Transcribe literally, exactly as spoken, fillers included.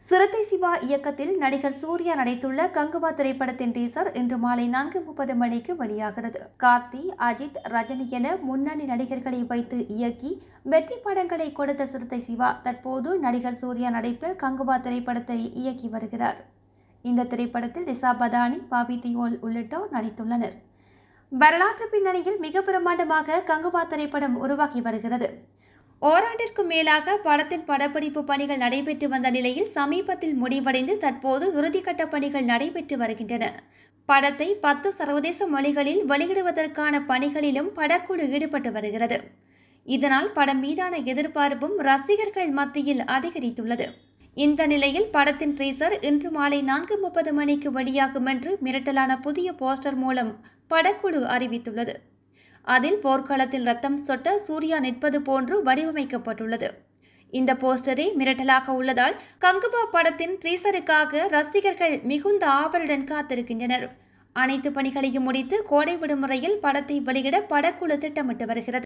சிறுத்தை சிவா இயக்கத்தில் நடிகர் சூர்யா நடித்துள்ள கங்குவா திரைப்படத்தின் டீசர் இன்று மாலை நான்கு முப்பது மணிக்கு வெளியாகிறது. கார்த்தி, அஜித், ரஜினி என முன்னணி நடிகர்களை வைத்து இயக்கி வெற்றி படங்களை கொடுத்த சிறுத்தை சிவா தற்போது நடிகர் சூர்யா நடிப்பில் கங்குவா திரைப்படத்தை இயக்கி வருகிறார். இந்த திரைப்படத்தில் திஷா பதானி, பாபி தியோல் உள்ளிட்டோர் நடித்துள்ளனர். வரலாற்று பின்னணியில் மிக பிரமாண்டமாக கங்குவா திரைப்படம் உருவாகி வருகிறது. ஓராண்டிற்கும் மேலாக படத்தின் படப்பிடிப்பு பணிகள் நடைபெற்று வந்த நிலையில் சமீபத்தில் முடிவடைந்து தற்போது இறுதிக்கட்ட பணிகள் நடைபெற்று வருகின்றன. படத்தை பத்து சர்வதேச மொழிகளில் வெளியிடுவதற்கான பணிகளிலும் படக்குழு ஈடுபட்டு வருகிறது. இதனால் படம் மீதான எதிர்பார்ப்பும் ரசிகர்கள் மத்தியில் அதிகரித்துள்ளது. இந்த நிலையில் படத்தின் டீசர் இன்று மாலை நான்கு முப்பது மணிக்கு வெளியாகும் என்று மிரட்டலான புதிய போஸ்டர் மூலம் படக்குழு அறிவித்துள்ளது. அதில் போர்க்களத்தில் ரத்தம் சொட்ட சூர்யா நிற்பது போன்று வடிவமைக்கப்பட்டுள்ளது. இந்த போஸ்டரே மிரட்டலாக உள்ளதால் கங்குவா படத்தின் டீசருக்காக ரசிகர்கள் மிகுந்த ஆவலுடன் காத்திருக்கின்றனர். அனைத்து பணிகளையும் முடித்து கோடை விடுமுறையில் படத்தை வெளியிட படக்குழு திட்டமிட்டு வருகிறது.